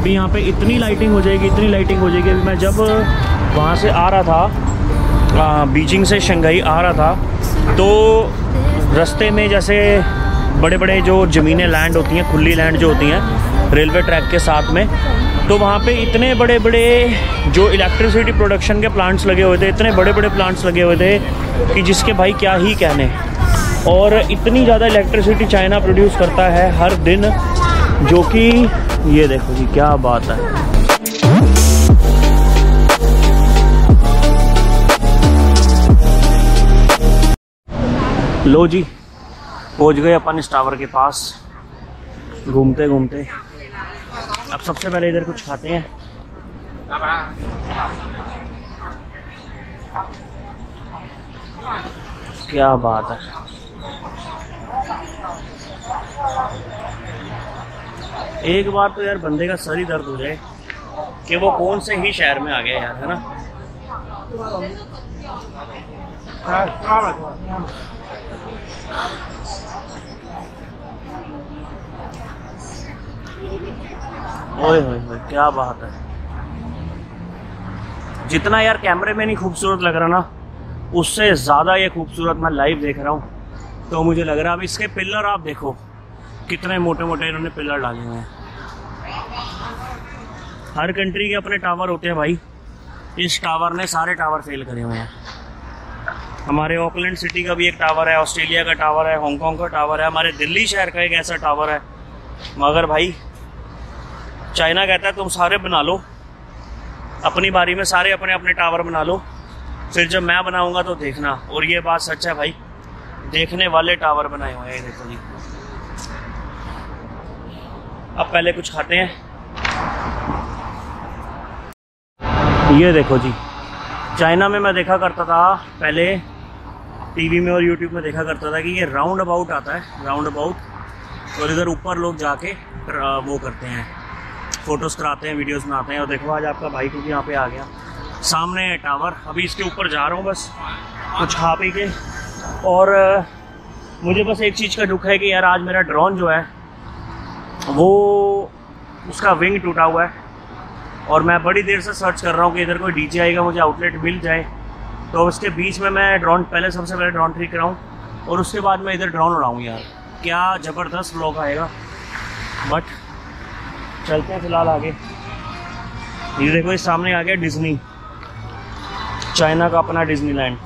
अभी यहाँ पे इतनी लाइटिंग हो जाएगी, इतनी लाइटिंग हो जाएगी। अभी मैं जब वहाँ से आ रहा था, बीजिंग से शंघाई आ रहा था, तो रास्ते में जैसे बड़े बड़े जो ज़मीनें लैंड होती हैं, खुली लैंड जो होती हैं रेलवे ट्रैक के साथ में, तो वहाँ पे इतने बड़े बड़े जो इलेक्ट्रिसिटी प्रोडक्शन के प्लांट्स लगे हुए थे, इतने बड़े बड़े प्लांट्स लगे हुए थे कि जिसके भाई क्या ही कहने। और इतनी ज़्यादा इलेक्ट्रिसिटी चाइना प्रोड्यूस करता है हर दिन, जो कि ये देखो जी क्या बात है। लो जी, पहुंच गए अपन इस टावर के पास घूमते घूमते। अब सबसे पहले इधर कुछ खाते हैं। क्या बात है, एक बार तो यार बंदे का सर ही दर्द हो जाए कि वो कौन से ही शहर में आ गया यार, है ना। ओए होए होए, क्या बात है। जितना यार कैमरे में नहीं खूबसूरत लग रहा ना, उससे ज़्यादा ये खूबसूरत मैं लाइव देख रहा हूँ तो मुझे लग रहा है। अब इसके पिलर आप देखो कितने मोटे मोटे इन्होंने पिलर डाले हुए हैं। हर कंट्री के अपने टावर होते हैं भाई, इस टावर ने सारे टावर फेल करे हुए हैं। हमारे ऑकलैंड सिटी का भी एक टावर है, ऑस्ट्रेलिया का टावर है, हांगकांग का टावर है, हमारे दिल्ली शहर का एक ऐसा टावर है। मगर भाई चाइना कहता है तुम सारे बना लो, अपनी बारी में सारे अपने अपने टावर बना लो, फिर जब मैं बनाऊंगा तो देखना। और ये बात सच है भाई, देखने वाले टावर बनाए हुए हैं। देखो जी, अब पहले कुछ खाते हैं। ये देखो जी, चाइना में मैं देखा करता था पहले, टीवी में और यूट्यूब में देखा करता था कि ये राउंड अबाउट आता है, राउंड अबाउट, और इधर ऊपर लोग जाके वो करते हैं, फोटोज़ कराते हैं, वीडियोस बनाते हैं। और देखो आज आपका भाई क्योंकि यहाँ पे आ गया, सामने है टावर। अभी इसके ऊपर जा रहा हूँ बस कुछ खा पी के। और मुझे बस एक चीज़ का दुख है कि यार आज मेरा ड्रोन जो है वो उसका विंग टूटा हुआ है, और मैं बड़ी देर से सर्च कर रहा हूँ कि इधर कोई DJI का मुझे आउटलेट मिल जाए, तो उसके बीच में मैं ड्रोन पहले सबसे पहले ड्रोन ठीक कराऊँ और उसके बाद मैं इधर ड्रोन उड़ाऊँ। यार क्या ज़बरदस्त व्लॉग आएगा। बट चलते हैं फिलहाल आगे। ये देखो इस सामने आ गया डिज्नी, चाइना का अपना डिज्नीलैंड।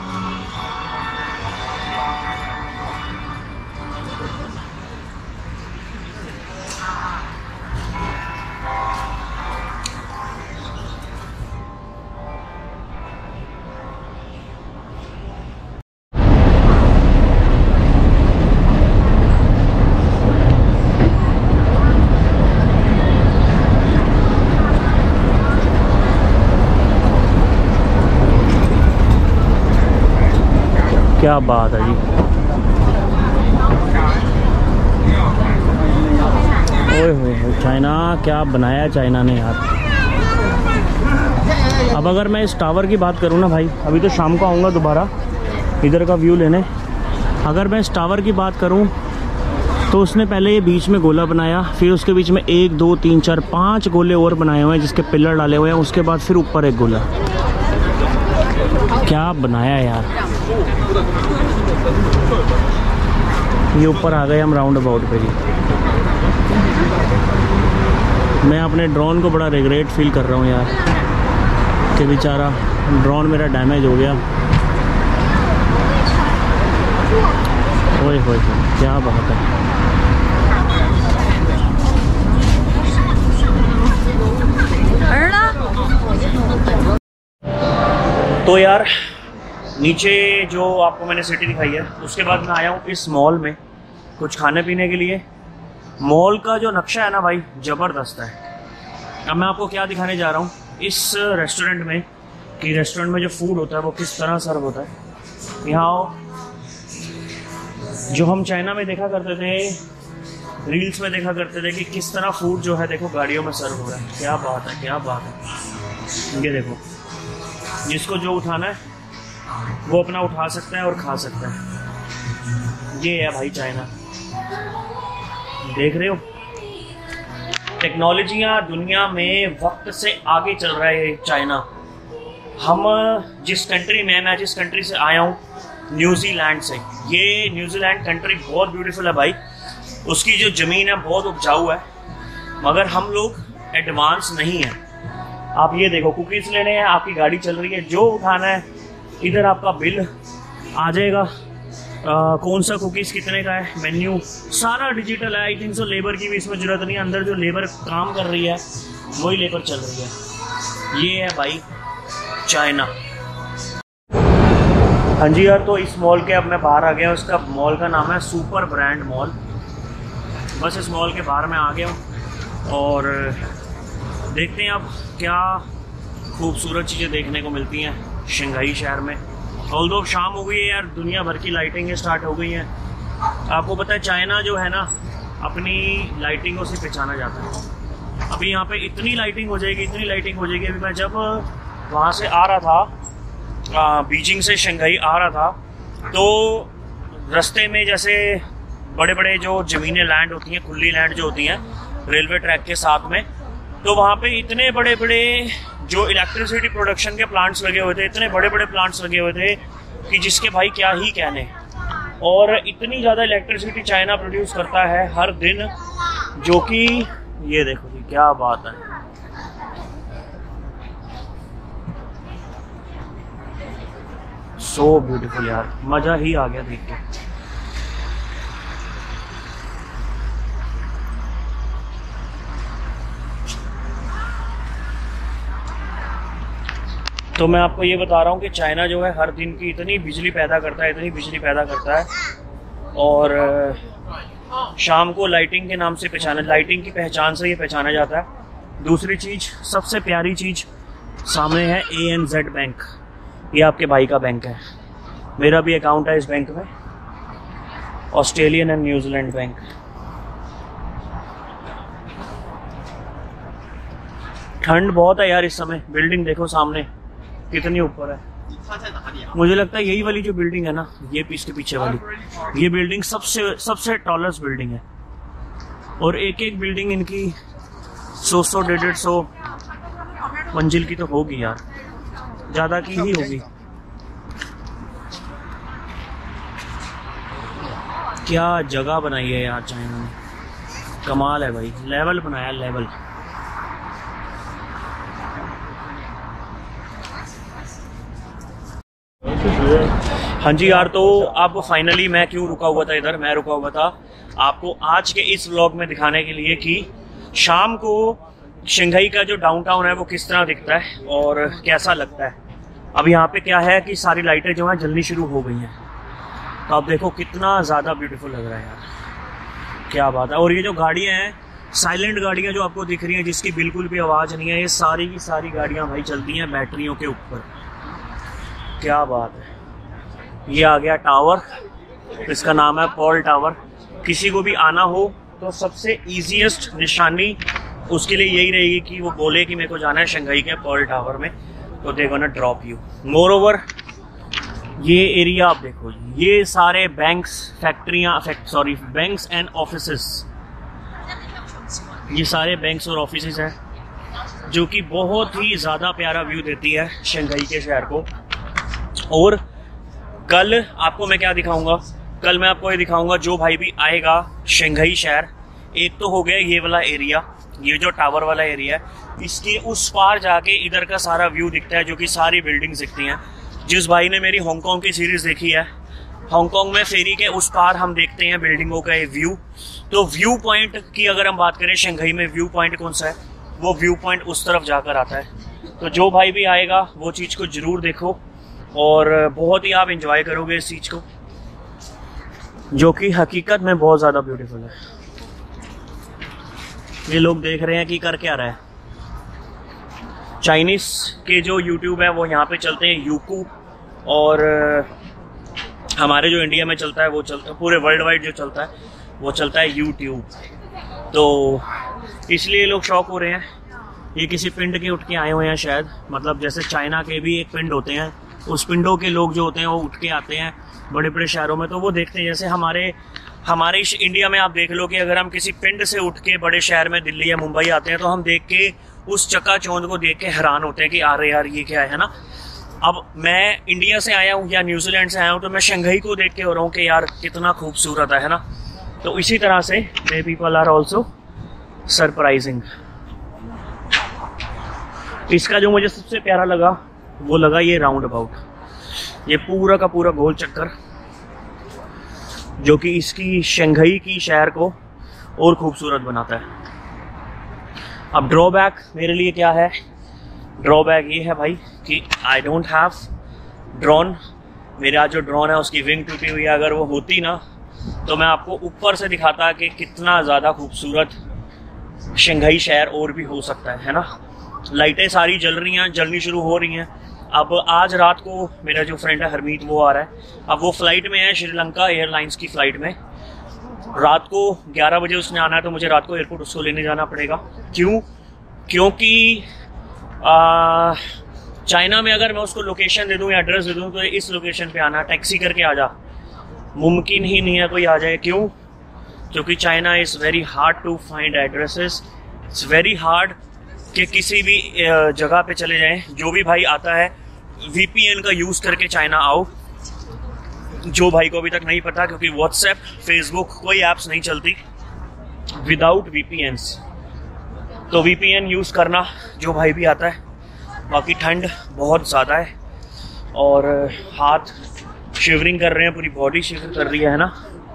क्या बात है जी, ओए होए चाइना, क्या बनाया चाइना ने यार। अब अगर मैं इस टावर की बात करूँ ना भाई, अभी तो शाम को आऊँगा दोबारा इधर का व्यू लेने। अगर मैं इस टावर की बात करूँ तो उसने पहले ये बीच में गोला बनाया, फिर उसके बीच में 1 2 3 4 5 गोले और बनाए हुए हैं जिसके पिलर डाले हुए हैं, उसके बाद फिर ऊपर एक गोला। क्या बनाया यार। ये ऊपर आ गए हम राउंड अबाउट पे जी। मैं अपने ड्रोन को बड़ा रिग्रेट फील कर रहा हूँ यार कि बेचारा ड्रोन मेरा डैमेज हो गया। ओए होए क्या बात है। तो यार नीचे जो आपको मैंने सिटी दिखाई है, उसके बाद मैं आया हूँ इस मॉल में कुछ खाने पीने के लिए। मॉल का जो नक्शा है ना भाई, ज़बरदस्त है। अब मैं आपको क्या दिखाने जा रहा हूँ इस रेस्टोरेंट में, कि रेस्टोरेंट में जो फूड होता है वो किस तरह सर्व होता है। यहाँ जो हम चाइना में देखा करते थे, रील्स में देखा करते थे कि किस तरह फूड जो है देखो गाड़ियों में सर्व हो रहा है। क्या बात है, क्या बात है। ये देखो, जिसको जो उठाना है वो अपना उठा सकता है और खा सकता है। ये है भाई चाइना, देख रहे हो। टेक्नोलॉजियाँ दुनिया में वक्त से आगे चल रहा है चाइना। हम जिस कंट्री में, मैं जिस कंट्री से आया हूँ न्यूजीलैंड से, ये न्यूजीलैंड कंट्री बहुत ब्यूटीफुल है भाई। उसकी जो ज़मीन है बहुत उपजाऊ है, मगर हम लोग एडवांस नहीं हैं। आप ये देखो, कुकीज़ लेने हैं, आपकी गाड़ी चल रही है, जो उठाना है इधर आपका बिल आ जाएगा, कौन सा कुकीज़ कितने का है, मेन्यू सारा डिजिटल है। आई थिंक सो लेबर की भी इसमें ज़रूरत नहीं है, अंदर जो लेबर काम कर रही है वही लेबर चल रही है। ये है भाई चाइना। हाँ जी यार, तो इस मॉल के अब मैं बाहर आ गया। उसका मॉल का नाम है सुपर ब्रांड मॉल। बस इस मॉल के बाहर मैं आ गया हूँ और देखते हैं अब क्या खूबसूरत चीज़ें देखने को मिलती हैं शंघाई शहर में। ऑल्दो शाम हो गई है यार, दुनिया भर की लाइटिंगें स्टार्ट हो गई हैं। आपको पता है चाइना जो है ना, अपनी लाइटिंगों से पहचाना जाता है। अभी यहाँ पे इतनी लाइटिंग हो जाएगी, इतनी लाइटिंग हो जाएगी। अभी मैं जब वहाँ से आ रहा था, बीजिंग से शंघाई आ रहा था, तो रास्ते में जैसे बड़े बड़े जो ज़मीनें लैंड होती हैं, खुली लैंड जो होती हैं रेलवे ट्रैक के साथ में, तो वहाँ पे इतने बड़े बड़े जो इलेक्ट्रिसिटी प्रोडक्शन के प्लांट्स लगे हुए थे, इतने बड़े बड़े प्लांट्स लगे हुए थे कि जिसके भाई क्या ही कहने। और इतनी ज़्यादा इलेक्ट्रिसिटी चाइना प्रोड्यूस करता है हर दिन, जो कि ये देखो जी क्या बात है। सो ब्यूटीफुल यार, मज़ा ही आ गया देख के। तो मैं आपको ये बता रहा हूँ कि चाइना जो है हर दिन की इतनी बिजली पैदा करता है, इतनी बिजली पैदा करता है, और शाम को लाइटिंग के नाम से लाइटिंग की पहचान से ये पहचाना जाता है। दूसरी चीज़, सबसे प्यारी चीज़ सामने है ANZ बैंक। ये आपके भाई का बैंक है, मेरा भी अकाउंट है इस बैंक में, ऑस्ट्रेलियन एंड न्यूजीलैंड बैंक। ठंड बहुत है यार इस समय। बिल्डिंग देखो सामने कितनी ऊपर है। मुझे लगता है यही वाली जो बिल्डिंग है ना, ये इसके पीछे वाली, ये बिल्डिंग सबसे टॉलेस्ट बिल्डिंग है। और एक एक बिल्डिंग इनकी 100 150 मंजिल की तो होगी यार, ज़्यादा की ही होगी। क्या जगह बनाई है यार चाइना ने, कमाल है भाई। लेवल बनाया, लेवल। हाँ जी यार, तो अब फाइनली मैं क्यों रुका हुआ था इधर, मैं रुका हुआ था आपको आज के इस व्लॉग में दिखाने के लिए कि शाम को शंघाई का जो डाउनटाउन है वो किस तरह दिखता है और कैसा लगता है। अब यहाँ पे क्या है कि सारी लाइटें जो हैं जलनी शुरू हो गई हैं, तो आप देखो कितना ज़्यादा ब्यूटीफुल लग रहा है यार, क्या बात है। और ये जो गाड़ियाँ हैं, साइलेंट गाड़ियाँ जो आपको दिख रही हैं, जिसकी बिल्कुल भी आवाज़ नहीं है, ये सारी की सारी गाड़ियाँ भाई चलती हैं बैटरियों के ऊपर। क्या बात है। ये आ गया टावर, इसका नाम है पर्ल टावर। किसी को भी आना हो तो सबसे इजीएस्ट निशानी उसके लिए यही रहेगी कि वो बोले कि मेरे को जाना है शंघाई के पर्ल टावर में, तो they gonna drop you. More over ये एरिया आप देखो, ये सारे बैंक्स, फैक्ट्रियाँ, बैंक्स एंड ऑफिसेस, ये सारे बैंक्स और ऑफिसेस हैं, जो कि बहुत ही ज़्यादा प्यारा व्यू देती है शंघाई के शहर को। और कल आपको मैं क्या दिखाऊंगा, कल मैं आपको ये दिखाऊंगा, जो भाई भी आएगा शंघाई शहर, एक तो हो गया ये वाला एरिया, ये जो टावर वाला एरिया है, इसके उस पार जाके इधर का सारा व्यू दिखता है, जो कि सारी बिल्डिंग्स दिखती हैं। जिस भाई ने मेरी हांगकांग की सीरीज़ देखी है, हांगकांग में फेरी के उस पार हम देखते हैं बिल्डिंगों का ये व्यू। तो व्यू पॉइंट की अगर हम बात करें, शंघाई में व्यू पॉइंट कौन सा है, वो व्यू पॉइंट उस तरफ जाकर आता है। तो जो भाई भी आएगा वो चीज़ को ज़रूर देखो और बहुत ही आप इंजॉय करोगे इस चीज़ को, जो कि हकीकत में बहुत ज़्यादा ब्यूटीफुल है। ये लोग देख रहे हैं कि कर क्या रहा है। चाइनीज़ के जो यूट्यूब है वो यहाँ पे चलते हैं, यूकू, और हमारे जो इंडिया में चलता है वो चलता है, पूरे वर्ल्ड वाइड जो चलता है वो चलता है यूट्यूब। तो इसलिए लोग शौक हो रहे हैं। ये किसी पिंड के उठ के आए हुए हैं शायद, मतलब जैसे चाइना के भी एक पिंड होते हैं, उस पिंडों के लोग जो होते हैं वो उठ के आते हैं बड़े बड़े शहरों में, तो वो देखते हैं। जैसे हमारे हमारे इंडिया में आप देख लो कि अगर हम किसी पिंड से उठ के बड़े शहर में दिल्ली या मुंबई आते हैं तो हम देख के उस चकाचौंध को देख के हैरान होते हैं कि अरे यार ये क्या है ना। अब मैं इंडिया से आया हूँ या न्यूजीलैंड से आया हूँ तो मैं शंघाई को देख के हो रहा हूँ कि यार कितना खूबसूरत है ना। तो इसी तरह से they people are also surprising. इसका जो मुझे सबसे प्यारा लगा वो लगा ये राउंड अबाउट, ये पूरा का पूरा गोल चक्कर जो कि इसकी शंघाई की शहर को और खूबसूरत बनाता है। अब ड्रॉबैक मेरे लिए क्या है, ड्रॉबैक ये है भाई कि आई डोंट हैव ड्रोन। मेरा जो ड्रोन है उसकी विंग टूटी हुई है, अगर वो होती ना तो मैं आपको ऊपर से दिखाता कि कितना ज़्यादा खूबसूरत शंघाई शहर और भी हो सकता है ना। लाइटें सारी जल रही हैं, जलनी शुरू हो रही हैं। अब आज रात को मेरा जो फ्रेंड है हरमीत वो आ रहा है, अब वो फ्लाइट में है, श्रीलंका एयरलाइंस की फ़्लाइट में। रात को 11 बजे उसने आना है तो मुझे रात को एयरपोर्ट उसको लेने जाना पड़ेगा। क्यों? क्योंकि चाइना में अगर मैं उसको लोकेशन दे दूँ या एड्रेस दे दूँ तो इस लोकेशन पे आना, टैक्सी करके आ जा, मुमकिन ही नहीं है कोई आ जाए। क्यों? क्योंकि China is very hard to find addresses. It's very hard कि किसी भी जगह पे चले जाएं। जो भी भाई आता है VPN का यूज़ करके चाइना आओ। जो भाई को अभी तक नहीं पता, क्योंकि व्हाट्सएप, फेसबुक कोई ऐप्स नहीं चलती विदाउट VPNs, तो VPN यूज़ करना जो भाई भी आता है। बाकी ठंड बहुत ज़्यादा है और हाथ शिवरिंग कर रहे हैं, पूरी बॉडी शिवर कर रही है ना।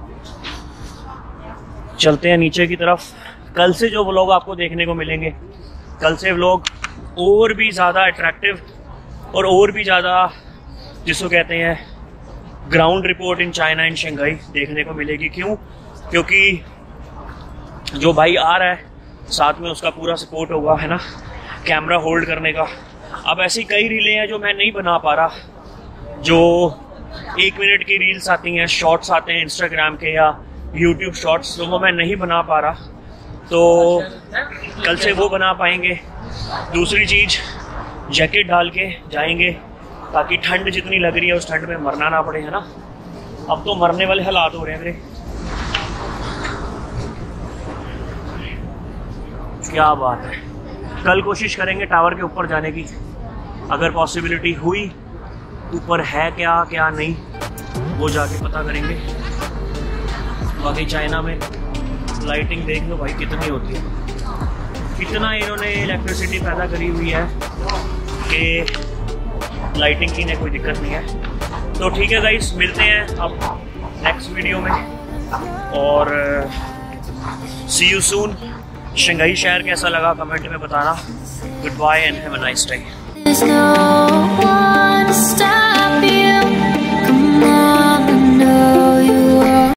चलते हैं नीचे की तरफ। कल से जो व्लॉग आपको देखने को मिलेंगे, कल से व्लॉग और भी ज़्यादा अट्रैक्टिव और भी ज़्यादा जिसको कहते हैं ground report in China in Shanghai देखने को मिलेगी। क्यों? क्योंकि जो भाई आ रहा है साथ में उसका पूरा सपोर्ट होगा है ना, कैमरा होल्ड करने का। अब ऐसी कई रीलें हैं जो मैं नहीं बना पा रहा, जो 1 मिनट की रील्स आती हैं, शॉर्ट्स आते हैं इंस्टाग्राम के या यूट्यूब शॉर्ट्स, तो वो मैं नहीं बना पा रहा, तो कल से वो बना पाएंगे। दूसरी चीज़, जैकेट डाल के जाएंगे ताकि ठंड जितनी लग रही है उस ठंड में मरना ना पड़े है ना। अब तो मरने वाले हालात हो रहे हैं मेरे। क्या बात है। कल कोशिश करेंगे टावर के ऊपर जाने की, अगर पॉसिबिलिटी हुई, ऊपर है क्या क्या नहीं वो जाके पता करेंगे। बाकी चाइना में लाइटिंग देख लो भाई कितनी होती है, कितना इन्होंने इलेक्ट्रिसिटी पैदा करी हुई है कि लाइटिंग की कोई दिक्कत नहीं है। तो ठीक है गाइस, मिलते हैं अब नेक्स्ट वीडियो में और सी यू सून। शंघाई शहर कैसा लगा कमेंट में बताना। Good bye and have a nice day.